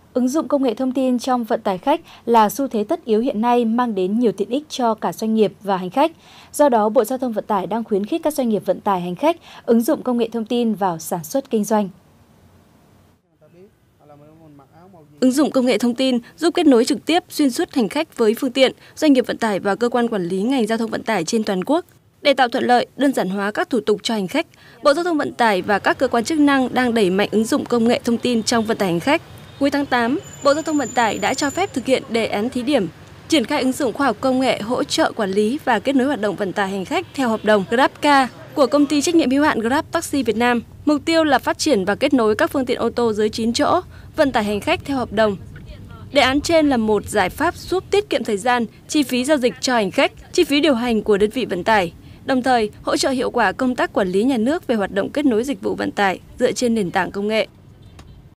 Ứng dụng công nghệ thông tin trong vận tải khách là xu thế tất yếu hiện nay, mang đến nhiều tiện ích cho cả doanh nghiệp và hành khách. Do đó, Bộ Giao thông Vận tải đang khuyến khích các doanh nghiệp vận tải hành khách ứng dụng công nghệ thông tin vào sản xuất kinh doanh. Ứng dụng công nghệ thông tin giúp kết nối trực tiếp xuyên suốt hành khách với phương tiện, doanh nghiệp vận tải và cơ quan quản lý ngành giao thông vận tải trên toàn quốc. Để tạo thuận lợi, đơn giản hóa các thủ tục cho hành khách, Bộ Giao thông Vận tải và các cơ quan chức năng đang đẩy mạnh ứng dụng công nghệ thông tin trong vận tải hành khách. Cuối tháng 8, Bộ Giao thông Vận tải đã cho phép thực hiện đề án thí điểm triển khai ứng dụng khoa học công nghệ hỗ trợ quản lý và kết nối hoạt động vận tải hành khách theo hợp đồng GrabCar của công ty trách nhiệm hữu hạn Grab Taxi Việt Nam. Mục tiêu là phát triển và kết nối các phương tiện ô tô dưới 9 chỗ, vận tải hành khách theo hợp đồng. Đề án trên là một giải pháp giúp tiết kiệm thời gian, chi phí giao dịch cho hành khách, chi phí điều hành của đơn vị vận tải, đồng thời hỗ trợ hiệu quả công tác quản lý nhà nước về hoạt động kết nối dịch vụ vận tải dựa trên nền tảng công nghệ.